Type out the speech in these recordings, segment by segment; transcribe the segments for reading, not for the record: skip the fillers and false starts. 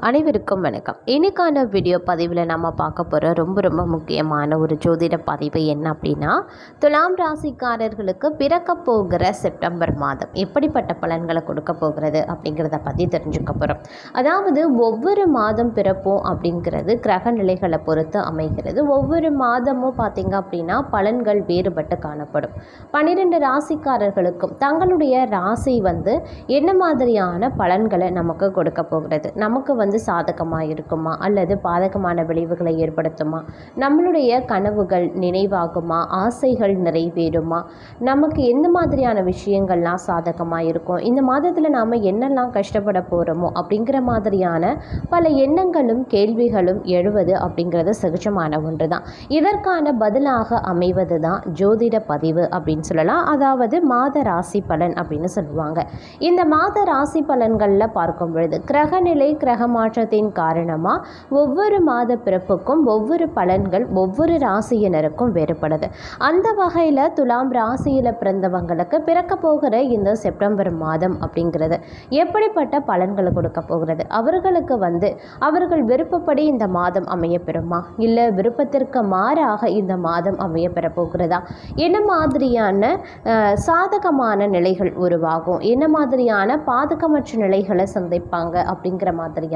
அனைவருக்கும் வணக்கம். இன்னைக்கான வீடியோ பதிவில் நம்ம பார்க்க போகிற ரொம்ப முக்கியமான ஒரு ஜோதிட பதிவு என்ன அப்படின்னா, துலாம் ராசிக்காரர்களுக்கு பிறக்க போகிற செப்டம்பர் மாதம் எப்படிப்பட்ட பலன்களை கொடுக்க போகிறது அப்படிங்கிறத பற்றி தெரிஞ்சுக்க போகிறோம். அதாவது ஒவ்வொரு மாதம் பிறப்போம் அப்படிங்கிறது கிரக நிலைகளை பொறுத்து அமைகிறது. ஒவ்வொரு மாதமும் பார்த்திங்க அப்படின்னா பலன்கள் வேறுபட்டு காணப்படும். 12 ராசிக்காரர்களுக்கும் தங்களுடைய ராசி என்ன மாதிரியான பலன்களை நமக்கு கொடுக்க போகிறது, நமக்கு சாதகமாக இருக்குமா அல்லது பாதகமான விளைவுகளை ஏற்படுத்துமா, நம்மளுடைய கனவுகள் நினைவாகுமா, ஆசைகள் நிறைவேறுமா, நமக்கு எந்த மாதிரியான விஷயங்கள்லாம் சாதகமாக இருக்கும், இந்த மாதத்தில் நாம் என்னெல்லாம் கஷ்டப்பட போகிறோமோ அப்படிங்கிற மாதிரியான பல எண்ணங்களும் கேள்விகளும் எழுவது அப்படிங்கிறது சகஜமான ஒன்று தான். இதற்கான பதிலாக அமைவது தான் ஜோதிட பதிவு அப்படின்னு சொல்லலாம். அதாவது மாத ராசி பலன் அப்படின்னு சொல்லுவாங்க. இந்த மாத ராசி பலன்களில் பார்க்கும் பொழுது கிரகநிலை கிரக மாற்றத்தின் காரணமாக ஒவ்வொரு மாத பிறப்புக்கும் ஒவ்வொரு பலன்கள் ஒவ்வொரு ராசியினருக்கும் வேறுபடுது. அந்த வகையில் துலாம் ராசியில் பிறந்தவங்களுக்கு பிறக்க போகிற இந்த செப்டம்பர் மாதம் அப்படிங்கிறது எப்படிப்பட்ட பலன்களை கொடுக்க போகிறது, அவர்களுக்கு அவர்கள் விருப்பப்படி இந்த மாதம் அமையப்பெறுமா இல்லை விருப்பத்திற்கு மாறாக இந்த மாதம் அமையப்பெற போகிறதா, என்ன மாதிரியான சாதகமான நிலைகள் உருவாகும், என்ன மாதிரியான பாதகமற்ற நிலைகளை சந்திப்பாங்க அப்படிங்கிற மாதிரியான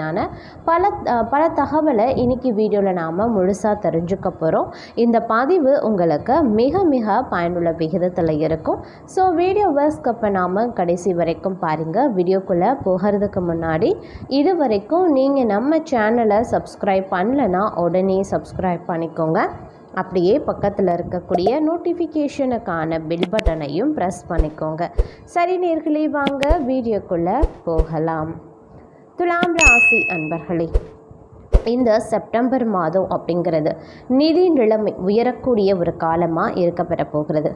பல தகவலை இன்னைக்கு வீடியோவில் நாம் முழுசாக தெரிஞ்சுக்க போகிறோம். இந்த பதிவு உங்களுக்கு மிக பயனுள்ள விகிதத்தில் இருக்கும். ஸோ வீடியோவை ஸ்கிப் பண்ணாமல் கடைசி வரைக்கும் பாருங்கள். வீடியோக்குள்ளே போகிறதுக்கு முன்னாடி இது வரைக்கும் நீங்கள் நம்ம சேனலை சப்ஸ்கிரைப் பண்ணலைன்னா உடனே சப்ஸ்கிரைப் பண்ணிக்கோங்க. அப்படியே பக்கத்தில் இருக்கக்கூடிய நோட்டிஃபிகேஷனுக்கான பெல் பட்டனையும் ப்ரெஸ் பண்ணிக்கோங்க. சரி நேர்களே, வாங்க வீடியோக்குள்ளே போகலாம். துலாம் ராசி அன்பர்களே, இந்த செப்டம்பர் மாதம் அப்படிங்கிறது நிதி நிலைமை உயரக்கூடிய ஒரு காலமாக இருக்கப்பெற போகிறது.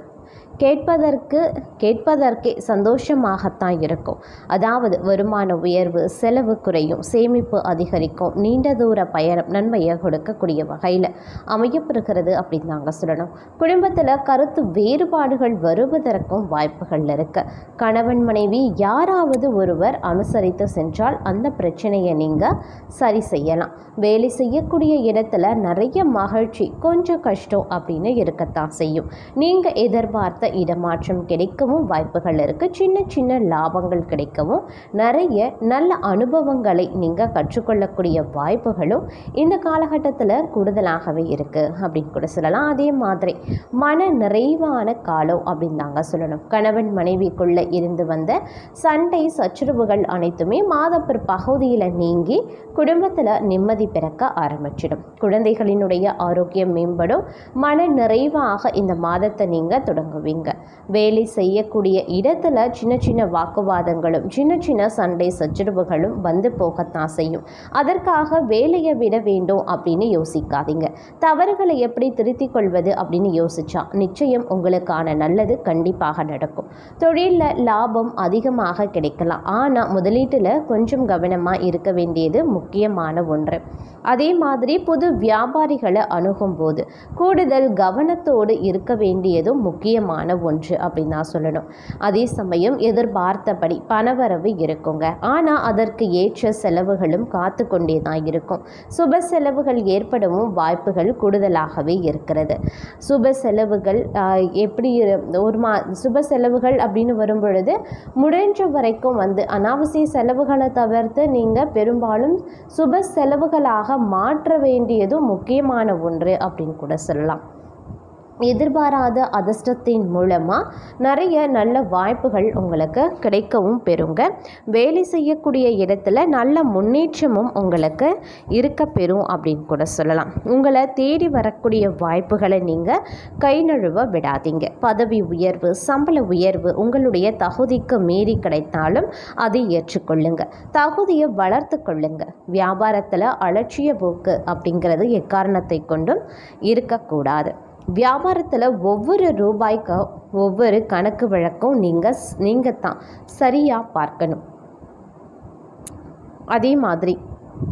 கேட்பதற்கே சந்தோஷமாகத்தான் இருக்கும். அதாவது வருமான உயர்வு, செலவு குறையும், சேமிப்பு அதிகரிக்கும், நீண்ட தூர பயணம் நன்மையை கொடுக்கக்கூடிய வகையில் அமையப்பெறுகிறது அப்படின்னு நாங்கள் சொல்லணும். குடும்பத்தில் கருத்து வேறுபாடுகள் வருவதற்கும் வாய்ப்புகள் இருக்கு. கணவன் மனைவி யாராவது ஒருவர் அனுசரித்து சென்றால் அந்த பிரச்சனையை நீங்கள் சரி செய்யலாம். வேலை செய்யக்கூடிய இடத்துல நிறைய மகிழ்ச்சி, கொஞ்சம் கஷ்டம் அப்படின்னு இருக்கத்தான் செய்யும். நீங்கள் எதிர்பார்த்த இடமாற்றம் கிடைக்கவும் வாய்ப்புகள் இருக்குது. சின்ன லாபங்கள் கிடைக்கவும் நிறைய நல்ல அனுபவங்களை நீங்கள் கற்றுக்கொள்ளக்கூடிய வாய்ப்புகளும் இந்த காலகட்டத்தில் கூடுதலாகவே இருக்குது அப்படின்னு கூட சொல்லலாம். அதே மாதிரி மன நிறைவான காலம் அப்படின்னு தாங்க சொல்லணும். கணவன் மனைவிக்குள்ளே இருந்து வந்த சண்டை சச்சரவுகள் அனைத்துமே மாதப்பிற பகுதியில் நீங்கி குடும்பத்தில் நிம்மதி பிறக்க ஆரம்பிச்சிடும். குழந்தைகளினுடைய ஆரோக்கியம் மேம்படும். மன நிறைவாக இந்த மாதத்தை நீங்கள் தொடங்குவீங்க. வேலை செய்யக்கூடிய இடத்துல சின்ன வாக்குவாதங்களும் சின்ன சண்டை சச்சரவுகளும் போகத்தான் செய்யும். அதற்காக வேலையை விட வேண்டும் அப்படின்னு யோசிக்காதீங்க. தவறுகளை எப்படி திருத்திக் கொள்வது அப்படின்னு யோசிச்சா நிச்சயம் உங்களுக்கான நல்லது கண்டிப்பாக நடக்கும். தொழிலில் லாபம் அதிகமாக கிடைக்கலாம். ஆனால் முதலீட்டில் கொஞ்சம் கவனமாக இருக்க வேண்டியது முக்கியமான ஒன்று. அதே மாதிரி புது வியாபாரிகளை அணுகும் போது கூடுதல் கவனத்தோடு இருக்க வேண்டியதும் முக்கியமான ஒன்று அப்படின்னு நான் சொல்லணும். அதே சமயம் எதிர்பார்த்தபடி பணவரவு இருக்குங்க. ஆனால் அதற்கு ஏற்ற செலவுகளும் காத்து கொண்டே தான் இருக்கும். சுப செலவுகள் ஏற்படவும் வாய்ப்புகள் கூடுதலாகவே இருக்கிறது. சுப செலவுகள் சுப செலவுகள் அப்படின்னு வரும் பொழுது முடிஞ்ச வரைக்கும் அனாவசிய செலவுகளை தவிர்த்து நீங்கள் பெரும்பாலும் சுப செலவுகளாக மாற்ற வேண்டியதும் முக்கியமான ஒன்று அப்படின்னு கூட சொல்லலாம். எதிர்பாராத அதிர்ஷ்டத்தின் மூலமாக நிறைய நல்ல வாய்ப்புகள் உங்களுக்கு கிடைக்கவும் பெறுங்க. வேலை செய்யக்கூடிய இடத்துல நல்ல முன்னேற்றமும் உங்களுக்கு இருக்க பெறும் அப்படின்னு கூட சொல்லலாம். உங்களை தேடி வரக்கூடிய வாய்ப்புகளை நீங்கள் கை நழுவ விடாதீங்க. பதவி உயர்வு, சம்பள உயர்வு உங்களுடைய தகுதிக்கு மீறி கிடைத்தாலும் அதை ஏற்றுக்கொள்ளுங்க. தகுதியை வளர்த்து கொள்ளுங்க. வியாபாரத்தில் அலட்சிய போக்கு அப்படிங்கிறது எக்காரணத்தை கொண்டும் இருக்கக்கூடாது. வியாபாரத்தில் ஒவ்வொரு ரூபாய்க்கு ஒவ்வொரு கணக்கு வழக்கம் நீங்கள் தான் சரியாக பார்க்கணும். அதே மாதிரி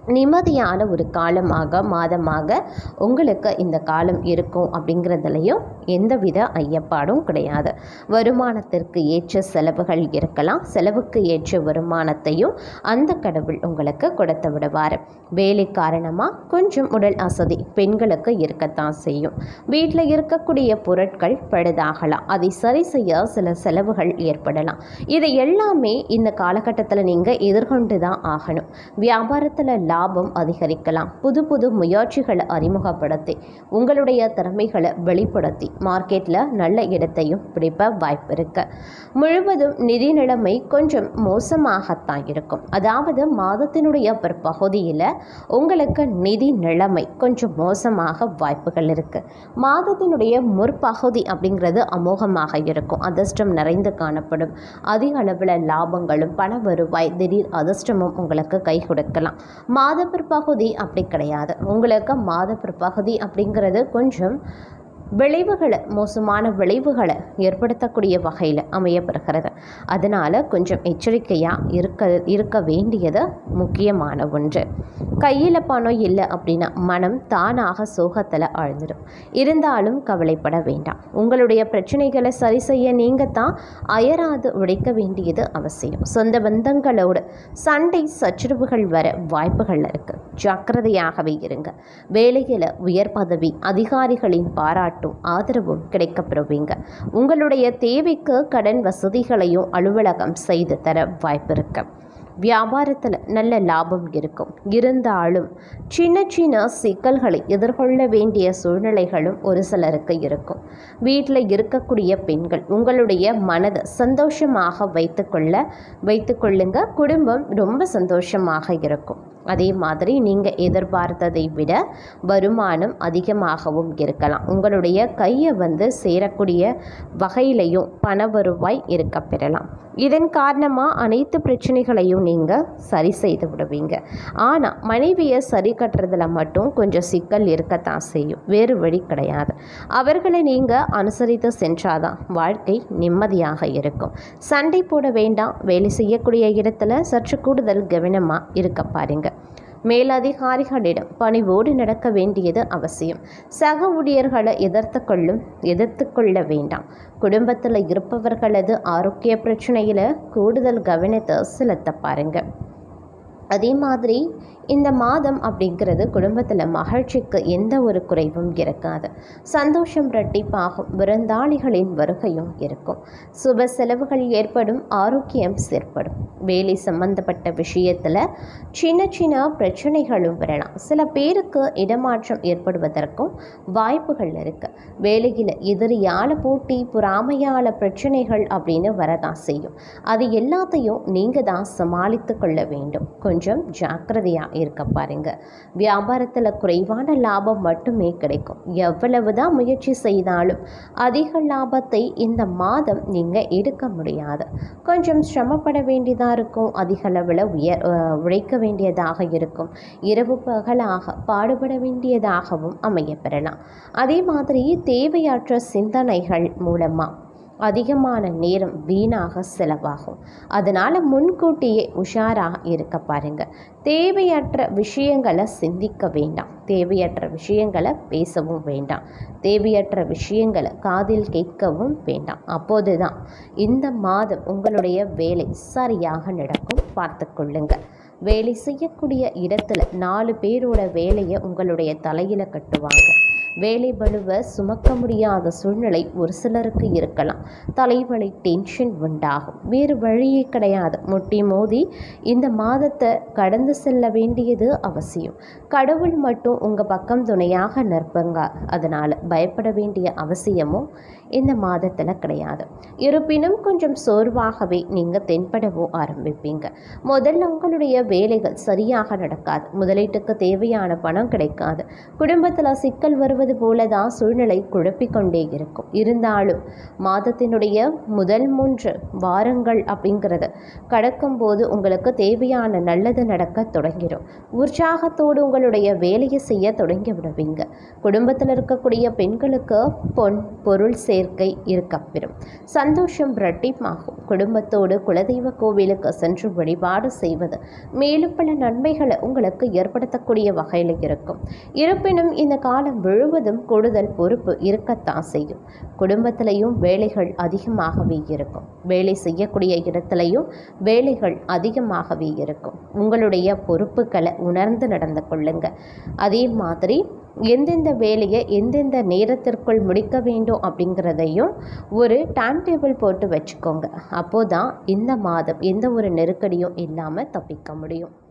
நிம்மதியான ஒரு காலமாக மாதமாக உங்களுக்கு இந்த காலம் இருக்கும் அப்படிங்கிறதுலையும் எந்தவித ஐயப்பாடும் கிடையாது. வருமானத்திற்கு ஏற்ற செலவுகள் இருக்கலாம். செலவுக்கு ஏற்ற வருமானத்தையும் அந்த கடவுள் உங்களுக்கு கொடுத்து விடுவார். வேலை காரணமாக கொஞ்சம் உடல் அசதி பெண்களுக்கு இருக்கத்தான் செய்யும். வீட்டில் இருக்கக்கூடிய பொருட்கள் பழுதாகலாம். அதை சரி செய்ய சில செலவுகள் ஏற்படலாம். இதை எல்லாமே இந்த காலகட்டத்தில் நீங்கள் எதிர்கொண்டு தான் ஆகணும். வியாபாரத்தில் லாபம் அதிகரிக்கலாம். புது புது முயற்சிகளை அறிமுகப்படுத்தி உங்களுடைய திறமைகளை வெளிப்படுத்தி மார்க்கெட்டில் நல்ல இடத்தையும் பிடிப்ப வாய்ப்பு இருக்கு. முழுவதும் நிதி நிலைமை கொஞ்சம் மோசமாகத்தான் இருக்கும். அதாவது மாதத்தினுடைய பிற்பகுதியில் உங்களுக்கு நிதி நிலைமை கொஞ்சம் மோசமாக வாய்ப்புகள் இருக்கு. மாதத்தினுடைய முற்பகுதி அப்படிங்கிறது அமோகமாக இருக்கும். அதிர்ஷ்டம் நிறைந்து காணப்படும். அதிக அளவில் லாபங்களும் பண வருவாய் திடீர் அதிர்ஷ்டமும் உங்களுக்கு கை கொடுக்கலாம். மாத பிற்பகுதி அப்படி கிடையாது. உங்களுக்கு மாத பிற்பகுதி அப்படிங்கிறது கொஞ்சம் விளைவுகளை மோசமான விளைவுகளை ஏற்படுத்தக்கூடிய வகையில் அமையப்படுகிறது. அதனால் கொஞ்சம் எச்சரிக்கையாக இருக்க வேண்டியது முக்கியமான ஒன்று. கையில் பணம் இல்லை அப்படின்னா மனம் தானாக சோகத்தில் ஆழ்ந்துடும். இருந்தாலும் கவலைப்பட வேண்டாம். உங்களுடைய பிரச்சனைகளை சரி செய்ய நீங்கள் தான் அயராது உழைக்க வேண்டியது அவசியம். சொந்த பந்தங்களோடு சண்டை சச்சரவுகள் வர வாய்ப்புகள் இருக்குது. ஜாக்கிரதையாகவே இருங்க. வேலையில் உயர் பதவி அதிகாரிகளின் பாராட்டு ஆதரவும் கிடைக்கப்பெறுவீங்க. உங்களுடைய தேவைக்கு கடன் வசதிகளையும் அலுவலகம் செய்து தர வாய்ப்பு இருக்கு. வியாபாரத்தில் நல்ல லாபம் இருக்கும். இருந்தாலும் சின்ன சின்ன சிக்கல்களை எதிர்கொள்ள வேண்டிய சூழ்நிலைகளும் ஒரு சிலருக்கு இருக்கும். வீட்டில் இருக்கக்கூடிய பெண்கள் உங்களுடைய மனதை சந்தோஷமாக வைத்துக்கொள்ளுங்க. குடும்பம் ரொம்ப சந்தோஷமாக இருக்கும். அதே மாதிரி நீங்கள் எதிர்பார்த்ததை விட வருமானம் அதிகமாகவும் இருக்கலாம். உங்களுடைய கையை சேரக்கூடிய வகையிலையும் பண வருவாய் இருக்க பெறலாம். இதன் காரணமாக அனைத்து பிரச்சனைகளையும் நீங்கள் சரி செய்து விடுவீங்க. ஆனால் மனைவியை சரி கட்டுறதுல மட்டும் கொஞ்சம் சிக்கல் இருக்கத்தான் செய்யும். வேறு வழி கிடையாது. அவர்களை நீங்கள் அனுசரித்து சென்றாதான் வாழ்க்கை நிம்மதியாக இருக்கும். சண்டை போட வேண்டாம். வேலை செய்யக்கூடிய இடத்துல சற்று கூடுதல் கவனமாக இருக்க பாருங்க. மேலதிகாரிகளிடம் பணிவோடு நடக்க வேண்டியது அவசியம். சக ஊழியர்களை எதிர்த்து கொள்ள வேண்டாம். குடும்பத்தில் இருப்பவர்களது ஆரோக்கிய பிரச்சனையில் கூடுதல் கவனத்தை செலுத்த பாருங்க. அதே மாதிரி இந்த மாதம் அப்படிங்கிறது குடும்பத்தில் மகிழ்ச்சிக்கு எந்த ஒரு குறைவும் இருக்காது. சந்தோஷம் இரட்டிப்பாகும். விருந்தாளிகளின் வருகையும் இருக்கும். சுப செலவுகள் ஏற்படும். ஆரோக்கியம் ஏற்படும். வேலை சம்பந்தப்பட்ட விஷயத்தில் சின்ன சின்ன பிரச்சனைகளும் வரலாம். சில பேருக்கு இடமாற்றம் ஏற்படுவதற்கும் வாய்ப்புகள் இருக்குது. வேலையில் எதிரியால் போட்டி பொறாமையால் பிரச்சனைகள் அப்படின்னு வரதான் செய்யும். அது எல்லாத்தையும் நீங்கள் தான் சமாளித்து கொள்ள வேண்டும். கொஞ்சம் ஜாக்கிரதையாக இருக்க பாருங்க. வியாபாரத்தில் குறைவான லாபம் மட்டுமே கிடைக்கும். எவ்வளவுதான் முயற்சி செய்தாலும் அதிக லாபத்தை இந்த மாதம் நீங்கள் எடுக்க முடியாது. கொஞ்சம் சிரமப்பட வேண்டியதாக இருக்கும். அதிக அளவில் உழைக்க வேண்டியதாக இருக்கும். இரவு பகலாக பாடுபட வேண்டியதாகவும் அமைய பெறலாம். அதே மாதிரி தேவையற்ற சிந்தனைகள் மூலமாக அதிகமான நேரம் வீணாக செலவாகும். அதனால் முன்கூட்டியே உஷாராக இருக்க பாருங்க. தேவையற்ற விஷயங்களை சிந்திக்க வேண்டாம். தேவையற்ற விஷயங்களை பேசவும் வேண்டாம். தேவையற்ற விஷயங்களை காதில் கேட்கவும் வேண்டாம். அப்போது தான் இந்த மாதம் உங்களுடைய வேலை சரியாக நடக்கும். பார்த்து கொள்ளுங்கள். வேலை செய்யக்கூடிய இடத்துல 4 பேரோட வேலையை உங்களுடைய தலையில் கட்டுவாங்க. வேலை பளுவை சுமக்க முடியாத சூழ்நிலை ஒரு சிலருக்கு இருக்கலாம். தலைவலி டென்ஷன் உண்டாகும். வேறு வழியே கிடையாது. முட்டி மோதி இந்த மாதத்தை கடந்து செல்ல வேண்டியது அவசியம். கடவுள் மட்டும் உங்கள் பக்கம் துணையாக நிற்பங்க. அதனால் பயப்பட வேண்டிய அவசியமும் இந்த மாதத்தில் கிடையாது. இருப்பினும் கொஞ்சம் சோர்வாகவே நீங்கள் தென்படவோ ஆரம்பிப்பீங்க. முதல்ல உங்களுடைய வேலைகள் சரியாக நடக்காது. முதலீட்டுக்கு தேவையான பணம் கிடைக்காது. குடும்பத்தில் சிக்கல் வருவது இருப்பது போல தான் சூழ்நிலை குழப்பிக்கொண்டே இருக்கும். இருந்தாலும் மாதத்தினுடைய முதல் 3 வாரங்கள் அப்படிங்கிறது கடக்கும்போது உங்களுக்கு தேவையான நல்லது நடக்க தொடங்கிடும். உற்சாகத்தோடு உங்களுடைய வேலையை செய்ய தொடங்கி விடுவீங்க. குடும்பத்தில் இருக்கக்கூடிய பெண்களுக்கு பொன் பொருள் சேர்க்கை இருக்கப்பெறும். சந்தோஷம் இரட்டிப்பாகும். குடும்பத்தோடு குலதெய்வ கோவிலுக்கு சென்று வழிபாடு செய்வது மேலும் பல நன்மைகளை உங்களுக்கு ஏற்படுத்தக்கூடிய வகையில் இருக்கும். இருப்பினும் இந்த காலம் முழுவதும் கூடுதல் பொறுப்பு இருக்கத்தான் செய்யும். குடும்பத்திலையும் வேலைகள் அதிகமாகவே இருக்கும். வேலை செய்யக்கூடிய இடத்துலையும் வேலைகள் அதிகமாகவே இருக்கும். உங்களுடைய பொறுப்புகளை உணர்ந்து நடந்து கொள்ளுங்க. அதே மாதிரி எந்தெந்த வேலையை எந்தெந்த நேரத்திற்குள் முடிக்க வேண்டும் அப்படிங்கிறதையும் ஒரு டைம் டேபிள் போட்டு வச்சுக்கோங்க. அப்போதான் இந்த மாதம் எந்த ஒரு நெருக்கடியும் இல்லாமல் தப்பிக்க முடியும்.